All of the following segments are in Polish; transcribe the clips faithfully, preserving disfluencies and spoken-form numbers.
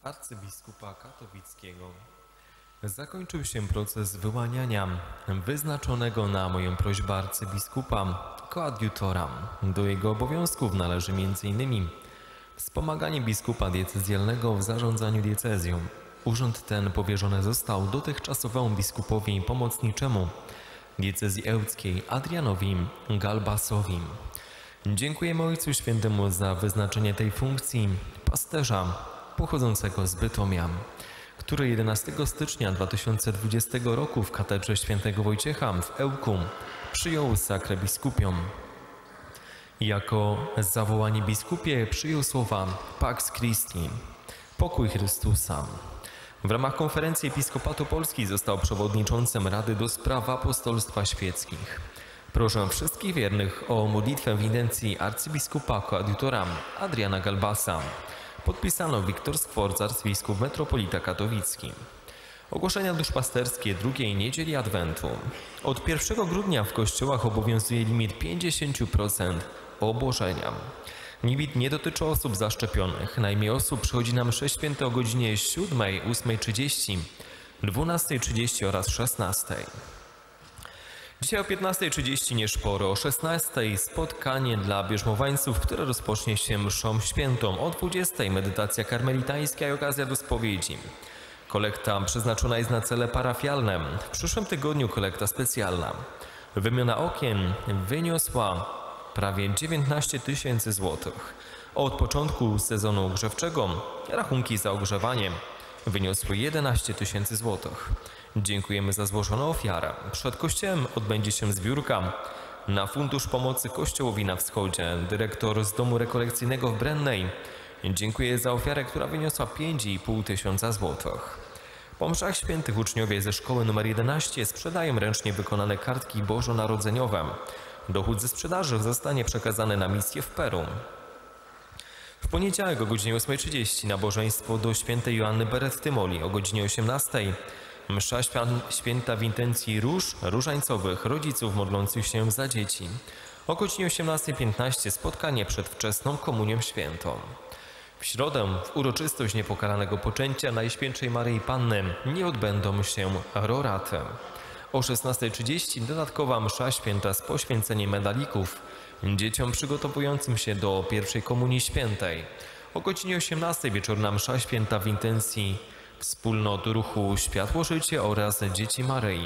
arcybiskupa katowickiego. Zakończył się proces wyłaniania wyznaczonego na moją prośbę arcybiskupa koadjutora. Do jego obowiązków należy między innymi wspomaganie biskupa diecezjalnego w zarządzaniu diecezją. Urząd ten powierzony został dotychczasowemu biskupowi pomocniczemu diecezji ełckiej Adrianowi Galbasowi. Dziękujemy Ojcu Świętemu za wyznaczenie tej funkcji pasterza pochodzącego z Bytomia, który jedenastego stycznia dwa tysiące dwudziestego roku w katedrze świętego Wojciecha w Ełku przyjął sakrę biskupią. Jako zawołanie biskupie przyjął słowa Pax Christi, pokój Chrystusa. W ramach konferencji Episkopatu Polski został przewodniczącym Rady do Spraw Apostolstwa Świeckich. Proszę wszystkich wiernych o modlitwę w intencji arcybiskupa koadjutora Adriana Galbasa. Podpisano Wiktor Skworc, arcybiskup metropolita katowicki. Ogłoszenia duszpasterskie drugiej niedzieli Adwentu. Od pierwszego grudnia w kościołach obowiązuje limit pięćdziesiąt procent obłożenia. Limit nie dotyczy osób zaszczepionych. Najmniej osób przychodzi na msze święte o godzinie siódmej, ósmej trzydzieści, dwunastej trzydzieści oraz szesnastej. Dzisiaj o piętnastej trzydzieści nieszporo, o szesnastej spotkanie dla bierzmowańców, które rozpocznie się mszą świętą. O dwudziestej medytacja karmelitańska i okazja do spowiedzi. Kolekta przeznaczona jest na cele parafialne. W przyszłym tygodniu kolekta specjalna. Wymiana okien wyniosła prawie dziewiętnaście tysięcy złotych. Od początku sezonu grzewczego rachunki za ogrzewanie wyniosły jedenaście tysięcy złotych. Dziękujemy za złożoną ofiarę. Przed kościołem odbędzie się zbiórka na Fundusz Pomocy Kościołowi na Wschodzie. Dyrektor z Domu Rekolekcyjnego w Brennej dziękuję za ofiarę, która wyniosła pięć i pół tysiąca złotych. Po mszach świętych uczniowie ze szkoły nr jedenaście sprzedają ręcznie wykonane kartki bożonarodzeniowe. Dochód ze sprzedaży zostanie przekazany na misję w Peru. W poniedziałek o godzinie ósmej trzydzieści nabożeństwo do świętej Joanny Berettymoli, o godzinie osiemnastej msza święta w intencji róż różańcowych rodziców modlących się za dzieci. O godzinie osiemnastej piętnaście spotkanie przed wczesną komunią świętą. W środę w uroczystość niepokalanego poczęcia Najświętszej Maryi Panny nie odbędą się roraty. O szesnastej trzydzieści dodatkowa msza święta z poświęceniem medalików dzieciom przygotowującym się do pierwszej komunii świętej. O godzinie osiemnastej wieczorna msza święta w intencji wspólnot ruchu Światło Życie oraz Dzieci Maryi.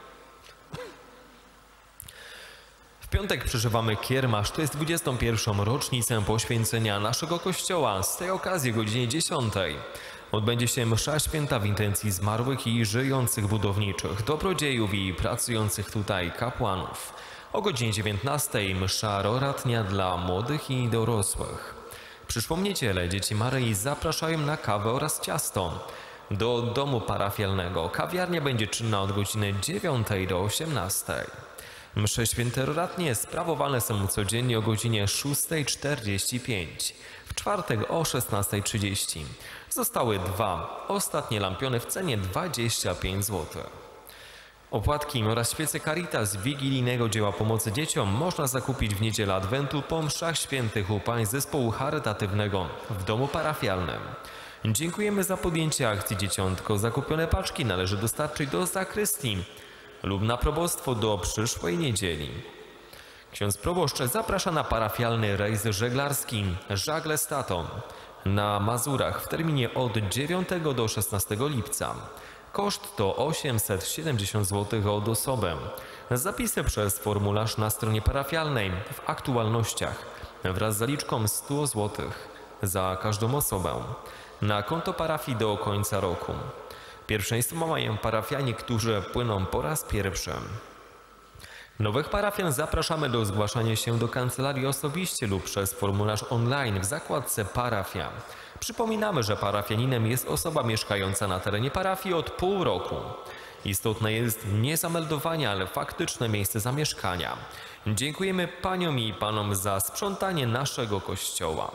W piątek przeżywamy kiermasz, to jest dwudziestą pierwszą rocznicę poświęcenia naszego kościoła. Z tej okazji o godzinie dziesiątej odbędzie się msza święta w intencji zmarłych i żyjących budowniczych, dobrodziejów i pracujących tutaj kapłanów. O godzinie dziewiętnastej msza roratnia dla młodych i dorosłych. Przyszłą niedzielę Dzieci Maryi zapraszają na kawę oraz ciasto do domu parafialnego. Kawiarnia będzie czynna od godziny dziewiątej do osiemnastej. Msze święte roratnie sprawowane są codziennie o godzinie szóstej czterdzieści pięć. W czwartek o szesnastej trzydzieści. Zostały dwa ostatnie lampiony w cenie dwadzieścia pięć złotych. Opłatki oraz świece Caritas wigilijnego dzieła pomocy dzieciom można zakupić w niedzielę Adwentu po mszach świętych u pań zespołu charytatywnego w domu parafialnym. Dziękujemy za podjęcie akcji Dzieciątko. Zakupione paczki należy dostarczyć do zakrystii lub na probostwo do przyszłej niedzieli. Ksiądz proboszcz zaprasza na parafialny rejs żeglarski Żagle z tatą na Mazurach w terminie od dziewiątego do szesnastego lipca. Koszt to osiemset siedemdziesiąt złotych od osobę. Zapisy przez formularz na stronie parafialnej w aktualnościach wraz z zaliczką sto złotych za każdą osobę na konto parafii do końca roku. Pierwszeństwo mają parafianie, którzy płyną po raz pierwszy. Nowych parafian zapraszamy do zgłaszania się do kancelarii osobiście lub przez formularz online w zakładce Parafia. Przypominamy, że parafianinem jest osoba mieszkająca na terenie parafii od pół roku. Istotne jest nie zameldowanie, ale faktyczne miejsce zamieszkania. Dziękujemy paniom i panom za sprzątanie naszego kościoła.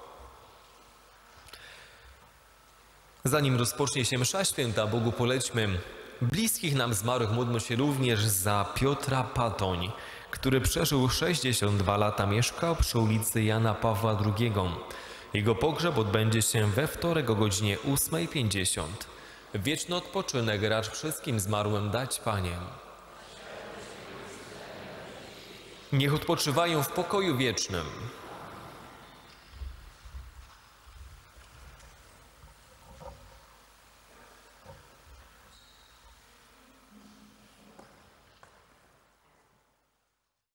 Zanim rozpocznie się msza święta, Bogu polećmy. Bliskich nam zmarłych módlmy się również za Piotra Patoń, który przeżył sześćdziesiąt dwa lata, mieszkał przy ulicy Jana Pawła drugiego. Jego pogrzeb odbędzie się we wtorek o godzinie ósmej pięćdziesiąt. Wieczny odpoczynek racz wszystkim zmarłym dać, Panie. Niech odpoczywają w pokoju wiecznym.